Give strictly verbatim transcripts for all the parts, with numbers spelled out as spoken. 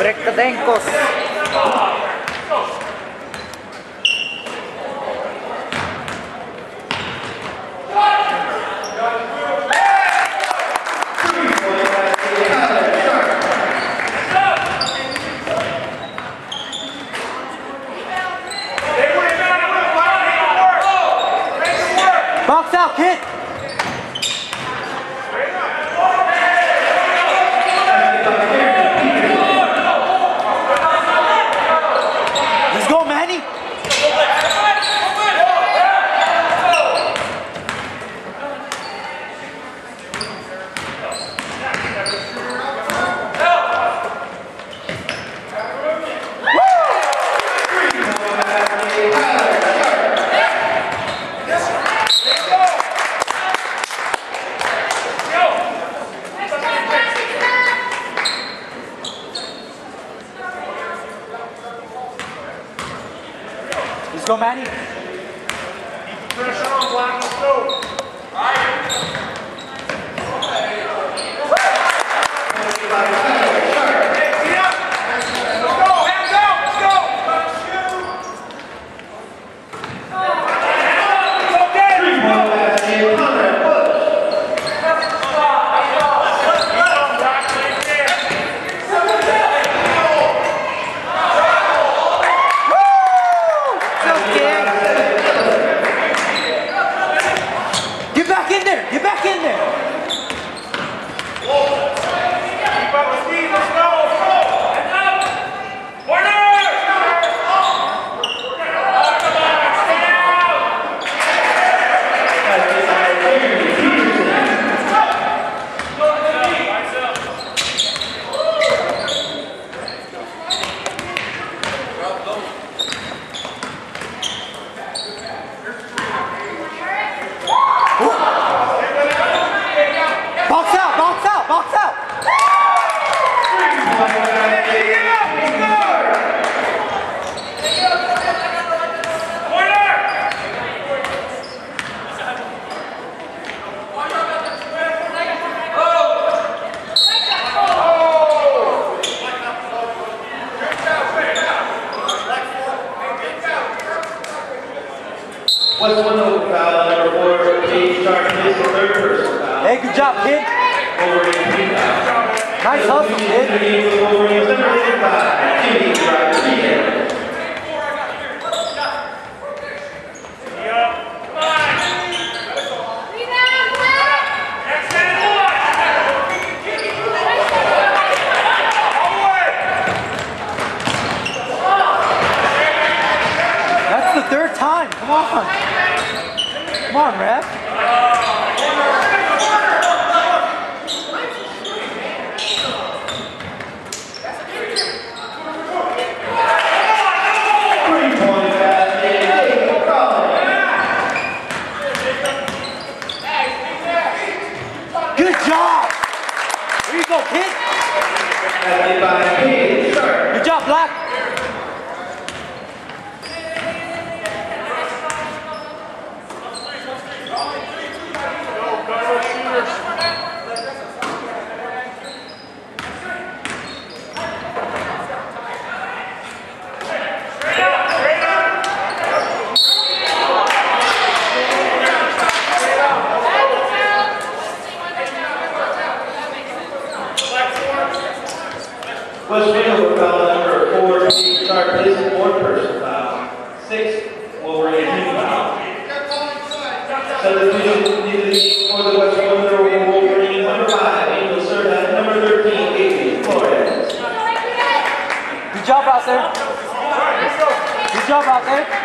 Brekadenkos. Box out, kid! Let's go, Manny! Let's go, Manny. Finish on, Black. Let's go. Get back in there! Get back in there! Keep up with Steve. Let's go. Box out! Box out! Box out! What's one over foul, number four, Page Sharp, his third person foul. Hey, good job, kid. Over eighteen foul. Nice hustle, kid. Over number eighty-five, Jimmy Rodriguez. That's the third time. Come on. Come on, ref. Good job. There you go, kid. Good job, Black. What's Windover foul, number four, Page Sharp, his fourth person foul. Six, Wolverine, foul. Substitution in the game for the West Windover Wolverine, number five, Angel Serta, number thirteen, Adrian Flores. Good job out there. Good job out there.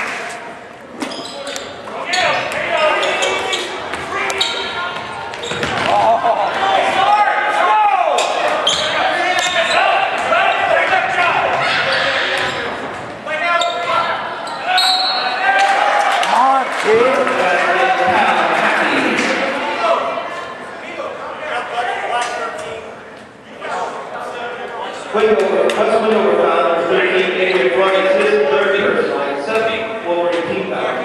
Windover, what's Windover foul, number thirteen, Adrian Flores, his third person line, seven, Wolverine, team foul.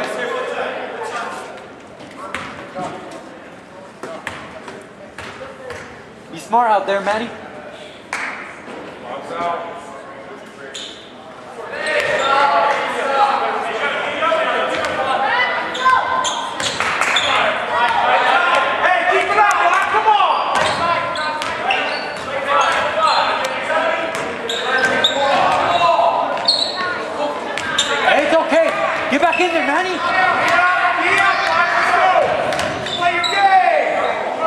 Be smart out there, Manny. Box Get back in there, Manny. Play your game.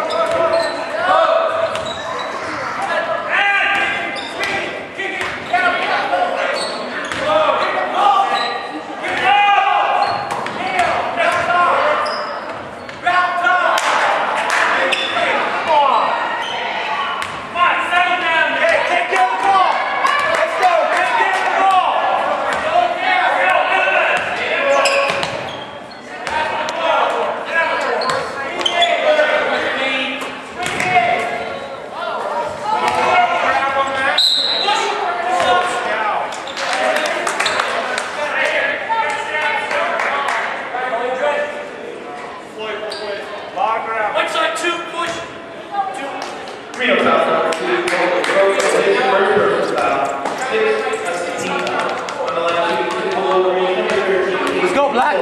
Reno foul number two, collision first person foul. Six, that's the team foul. On the line, two, two, below green, number thirteen. Let's go, Black.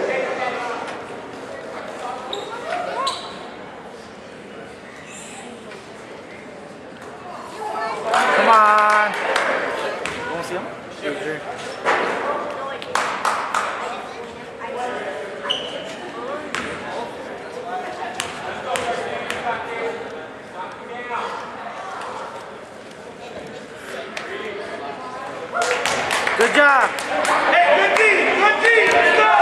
Come on. You want to see him? Sure. Good job. Hey, good D, good D, let's go.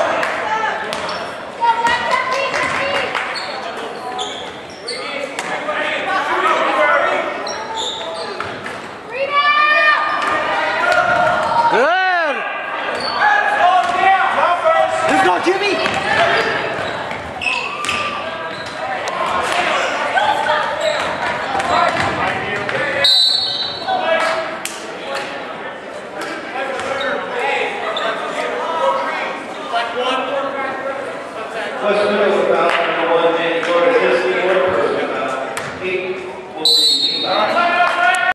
Good. Let's go, Jimmy. West